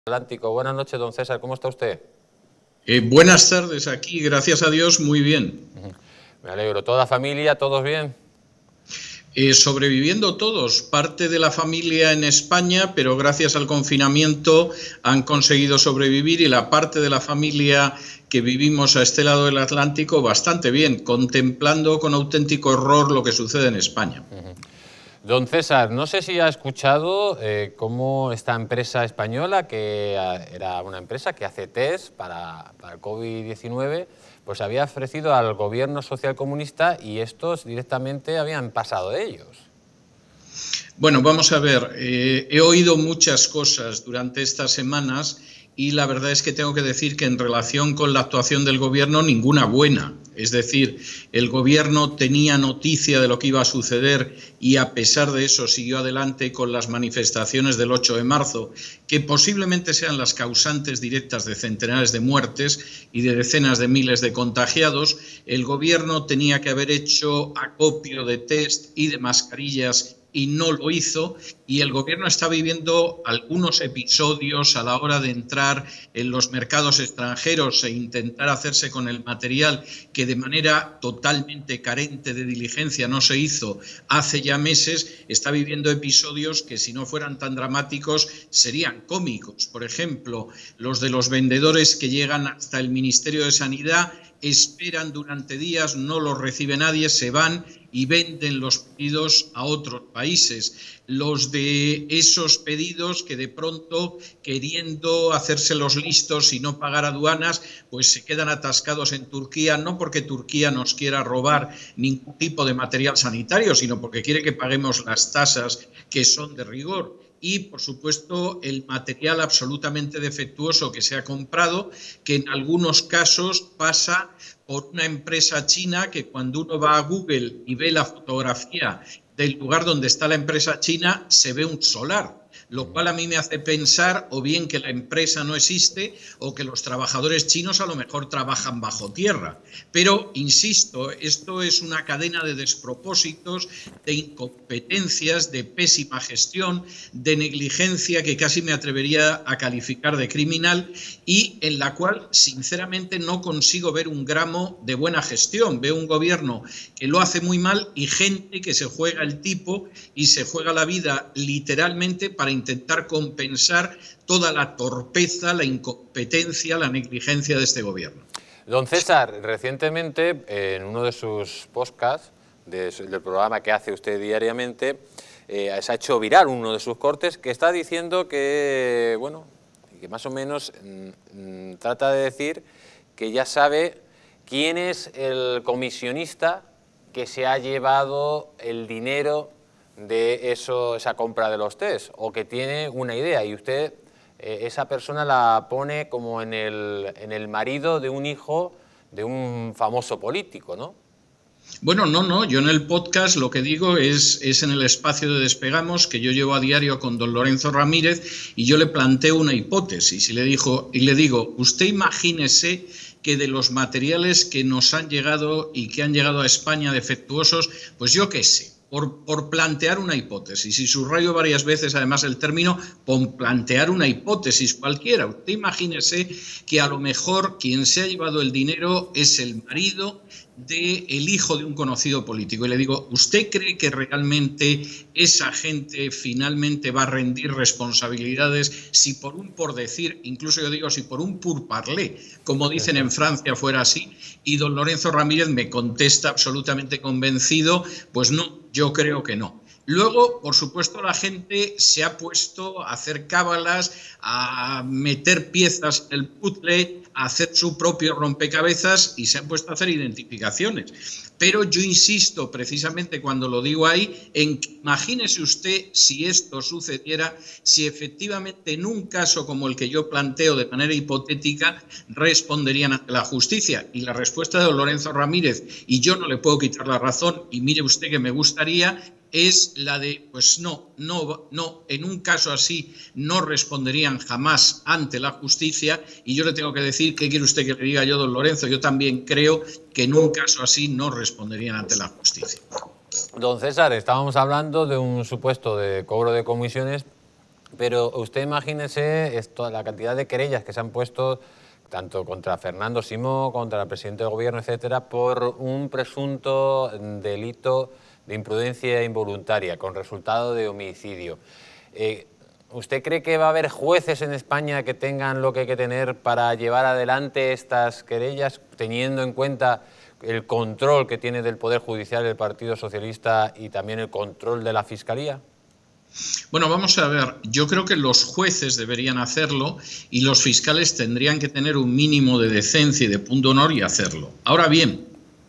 Atlántico. Buenas noches, don César, ¿cómo está usted? Buenas tardes, aquí, gracias a Dios, muy bien. Me alegro. ¿Toda familia, todos bien? Sobreviviendo todos, parte de la familia en España, pero gracias al confinamiento han conseguido sobrevivir, y la parte de la familia que vivimos a este lado del Atlántico bastante bien, contemplando con auténtico horror lo que sucede en España. Don César, no sé si ha escuchado cómo esta empresa española, que era una empresa que hace test para el COVID-19, pues había ofrecido al gobierno socialcomunista y estos directamente habían pasado de ellos. Bueno, vamos a ver, he oído muchas cosas durante estas semanas y la verdad es que tengo que decir que en relación con la actuación del gobierno, ninguna buena. Es decir, el gobierno tenía noticia de lo que iba a suceder y a pesar de eso siguió adelante con las manifestaciones del 8 de marzo, que posiblemente sean las causantes directas de centenares de muertes y de decenas de miles de contagiados. El gobierno tenía que haber hecho acopio de test y de mascarillas y no lo hizo, y el gobierno está viviendo algunos episodios a la hora de entrar en los mercados extranjeros e intentar hacerse con el material que de manera totalmente carente de diligencia no se hizo hace ya meses. Está viviendo episodios que, si no fueran tan dramáticos, serían cómicos. Por ejemplo, los de los vendedores que llegan hasta el Ministerio de Sanidad, esperan durante días, no los recibe nadie, se van y venden los pedidos a otros países. Los de esos pedidos que de pronto, queriendo hacerse los listos y no pagar aduanas, pues se quedan atascados en Turquía, no porque Turquía nos quiera robar ningún tipo de material sanitario, sino porque quiere que paguemos las tasas que son de rigor. Y, por supuesto, el material absolutamente defectuoso que se ha comprado, que en algunos casos pasa por una empresa china que, cuando uno va a Google y ve la fotografía del lugar donde está la empresa china, se ve un solar, lo cual a mí me hace pensar o bien que la empresa no existe o que los trabajadores chinos a lo mejor trabajan bajo tierra. Pero, insisto, esto es una cadena de despropósitos, de incompetencias, de pésima gestión, de negligencia que casi me atrevería a calificar de criminal, y en la cual sinceramente no consigo ver un gramo de buena gestión. Veo un gobierno que lo hace muy mal y gente que se juega el tipo y se juega la vida literalmente para intentar compensar toda la torpeza, la incompetencia, la negligencia de este gobierno. Don César, recientemente en uno de sus podcasts, del programa que hace usted diariamente, se ha hecho viral uno de sus cortes que está diciendo que, bueno, que más o menos trata de decir que ya sabe quién es el comisionista que se ha llevado el dinero de esa compra de los test, o que tiene una idea, y usted esa persona la pone como en el marido de un hijo de un famoso político, ¿no? Bueno, no, yo en el podcast lo que digo es en el espacio de Despegamos, que yo llevo a diario con don Lorenzo Ramírez, y yo le planteo una hipótesis y le digo, usted imagínese que de los materiales que nos han llegado y que han llegado a España defectuosos, pues yo qué sé, por plantear una hipótesis, y subrayo varias veces además el término, por plantear una hipótesis cualquiera. Usted imagínese que a lo mejor quien se ha llevado el dinero es el marido del hijo de un conocido político. Y le digo, ¿usted cree que realmente esa gente finalmente va a rendir responsabilidades si por decir, incluso yo digo, si por un pourparlers, como dicen en Francia, fuera así? Y don Lorenzo Ramírez me contesta absolutamente convencido, pues no, yo creo que no. Luego, por supuesto, la gente se ha puesto a hacer cábalas, a meter piezas en el puzzle, a hacer su propio rompecabezas y se han puesto a hacer identificaciones. Pero yo insisto, precisamente cuando lo digo ahí, en que imagínese usted si esto sucediera, si efectivamente en un caso como el que yo planteo de manera hipotética responderían ante la justicia. Y la respuesta de don Lorenzo Ramírez, y yo no le puedo quitar la razón, y mire usted que me gustaría, es la de, pues no, en un caso así no responderían jamás ante la justicia. Y yo le tengo que decir, ¿qué quiere usted que le diga yo, don Lorenzo? Yo también creo que en un caso así no responderían ante la justicia. Don César, estábamos hablando de un supuesto de cobro de comisiones Pero usted imagínese la cantidad de querellas que se han puesto tanto contra Fernando Simó, contra el presidente del gobierno, etcétera, por un presunto delito de imprudencia involuntaria con resultado de homicidio. ¿Usted cree que va a haber jueces en España que tengan lo que hay que tener para llevar adelante estas querellas, teniendo en cuenta el control que tiene del Poder Judicial el Partido Socialista y también el control de la Fiscalía? Bueno, vamos a ver, yo creo que los jueces deberían hacerlo y los fiscales tendrían que tener un mínimo de decencia y de punto honor y hacerlo. Ahora bien,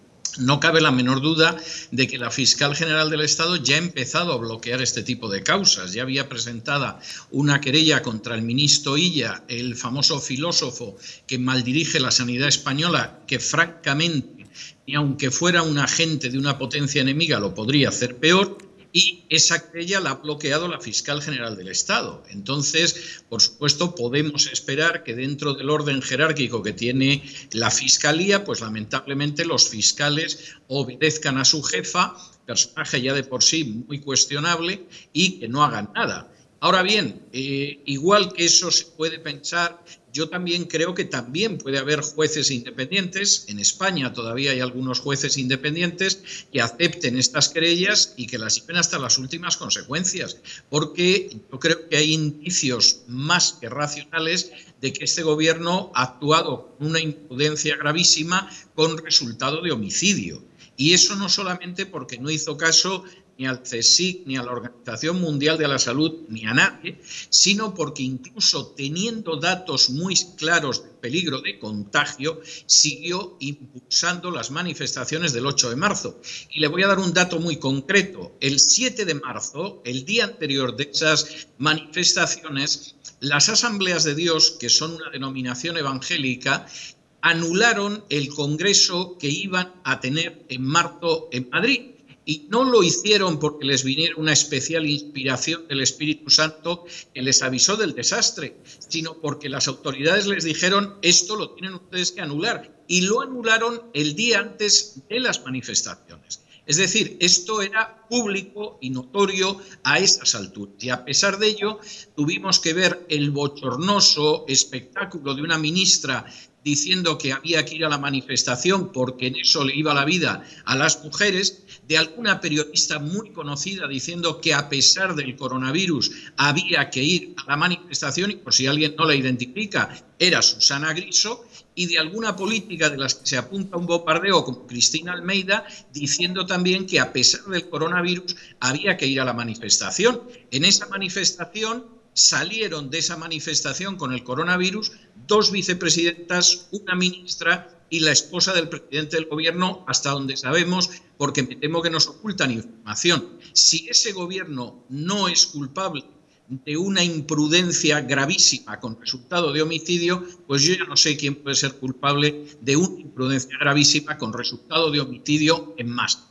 no cabe la menor duda de que la Fiscal General del Estado ya ha empezado a bloquear este tipo de causas. Ya había presentada una querella contra el ministro Illa, el famoso filósofo que maldirige la sanidad española, que francamente, ni aunque fuera un agente de una potencia enemiga, lo podría hacer peor. Y esa querella la ha bloqueado la Fiscal General del Estado. Entonces, por supuesto, podemos esperar que dentro del orden jerárquico que tiene la Fiscalía, pues lamentablemente los fiscales obedezcan a su jefa, personaje ya de por sí muy cuestionable, y que no hagan nada. Ahora bien, igual que eso se puede pensar, yo también creo que también puede haber jueces independientes. En España todavía hay algunos jueces independientes que acepten estas querellas y que las lleven hasta las últimas consecuencias, porque yo creo que hay indicios más que racionales de que este gobierno ha actuado con una imprudencia gravísima con resultado de homicidio. Y eso no solamente porque no hizo caso ni al CSIC, ni a la Organización Mundial de la Salud, ni a nadie, sino porque incluso teniendo datos muy claros del peligro de contagio, siguió impulsando las manifestaciones del 8 de marzo. Y le voy a dar un dato muy concreto. El 7 de marzo, el día anterior de esas manifestaciones, las Asambleas de Dios, que son una denominación evangélica, anularon el congreso que iban a tener en marzo en Madrid. Y no lo hicieron porque les viniera una especial inspiración del Espíritu Santo que les avisó del desastre, sino porque las autoridades les dijeron esto lo tienen ustedes que anular. Y lo anularon el día antes de las manifestaciones. Es decir, esto era público y notorio a esas alturas. Y a pesar de ello, tuvimos que ver el bochornoso espectáculo de una ministra diciendo que había que ir a la manifestación porque en eso le iba la vida a las mujeres, de alguna periodista muy conocida diciendo que a pesar del coronavirus había que ir a la manifestación, y por si alguien no la identifica, era Susana Griso, y de alguna política de las que se apunta un bombardeo como Cristina Almeida, diciendo también que a pesar del coronavirus había que ir a la manifestación. En esa manifestación salieron de esa manifestación con el coronavirus 2 vicepresidentas, una ministra y la esposa del presidente del gobierno, hasta donde sabemos, porque me temo que nos ocultan información. Si ese gobierno no es culpable de una imprudencia gravísima con resultado de homicidio, pues yo ya no sé quién puede ser culpable de una imprudencia gravísima con resultado de homicidio en masa.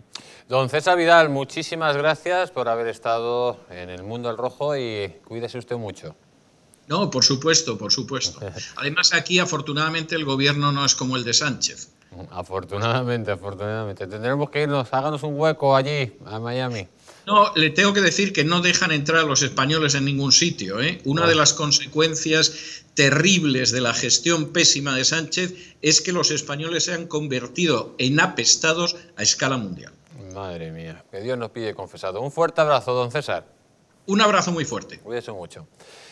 Don César Vidal, muchísimas gracias por haber estado en El Mundo al Rojo y cuídese usted mucho. No, por supuesto, por supuesto. Además, aquí, afortunadamente, el gobierno no es como el de Sánchez. Afortunadamente, afortunadamente. Tendremos que irnos, háganos un hueco allí, a Miami. No, le tengo que decir que no dejan entrar a los españoles en ningún sitio, ¿eh? Una de las consecuencias terribles de la gestión pésima de Sánchez es que los españoles se han convertido en apestados a escala mundial. Madre mía, que Dios nos pille confesado. Un fuerte abrazo, don César. Un abrazo muy fuerte. Cuídese mucho.